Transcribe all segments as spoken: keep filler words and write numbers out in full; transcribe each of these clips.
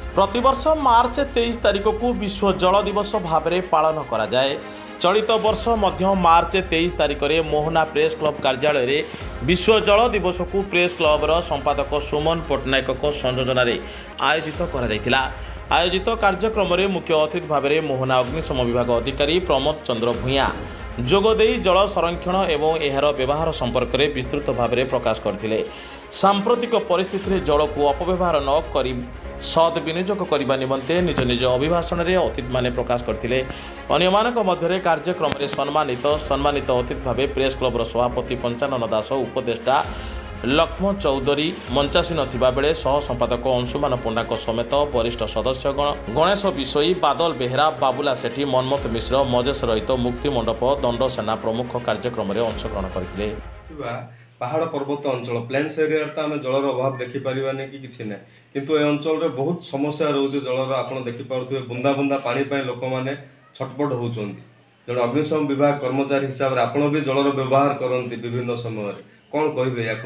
प्रतिवर्ष मार्च तेईस तारिख को विश्व जल दिवस भाव में पालन करा जाए। चलित वर्ष मध्य मार्च तेईस तारिख में मोहना प्रेस क्लब कार्यालय रे विश्व जल दिवस को प्रेस क्लबर संपादक सुमन पट्टनायक संयोजन आयोजित करा जायतिला। आयोजित कार्यक्रम में मुख्य अतिथि भाव में मोहना अग्निशम विभाग अधिकारी प्रमोद चंद्र भूया जोगदे जल संरक्षण एवं यार व्यवहार संपर्क में विस्तृत भाव में प्रकाश करथिले। सांप्रतिक परिस्थिति में जल को अपव्यवहार न करी सद विनियोग करने निमंते निज निज अभिभाषण में अतिथि माने प्रकाश करथिले। अन्यमानक मध्य कार्यक्रम में सम्मानित सम्मानित अतिथि भाव प्रेस क्लबर सभापति पंचानन दास उपदेष्टा लक्ष्मण चौधरी मंचासीन थिबा बेले सह संपादक अंशुमान पंडा समेत वरिष्ठ सदस्यगण गणेश विषयी बादल बेहेरा बाबुला सेठी मनमोहन मिश्र मजेश रहित मुक्ति मंडप दंड सेना प्रमुख कार्यक्रम में अंशग्रहण करथिले। पहाड़ पर्वत अंचल प्लेन्स एरिया तो आम जलर अभाव देखिपारे कि किसी ना किंतु ए अंचल बहुत समस्या रोचे जलर आप देखिपे बुंदा बुंदा पानी लोक मैंने छटपट होती जन अग्निशम विभाग कर्मचारी हिसाब से आपड़ भी जलर व्यवहार करते विभिन्न समय कौन कहे या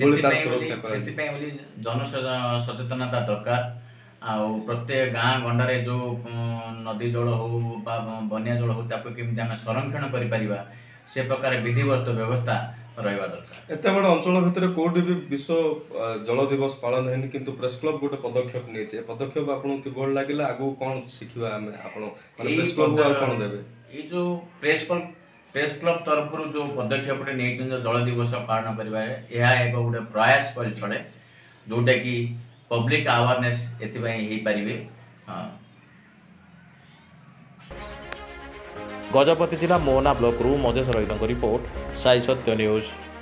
जन सचेतनता दरकार आ प्रत्येक गाँ गंडारे जो नदी जल हो बन्या जल हो केमी आम संरक्षण कर से प्रकार विधिवत व्यवस्था रहा दरकार। एत बड़ अंचल भितर कोटी भी विश्व जल दिवस पालन है किंतु प्रेस क्लब गोटे पदक्षेप नहीं पदक्षेप आपको किभल लगे आगु कौन शिखा आम प्रेस क्लब कौन देवे ये जो प्रेस क्लब प्रेस क्लब तरफ जो पदक्षेप नहीं जल दिवस पालन करवा एक गोटे प्रयास कर चले जोटा कि पब्लिक अवेयरनेस एपारे। गजपति जिला मोहना ब्लॉक रु मजेश रहित रिपोर्ट साई सत्य न्यूज।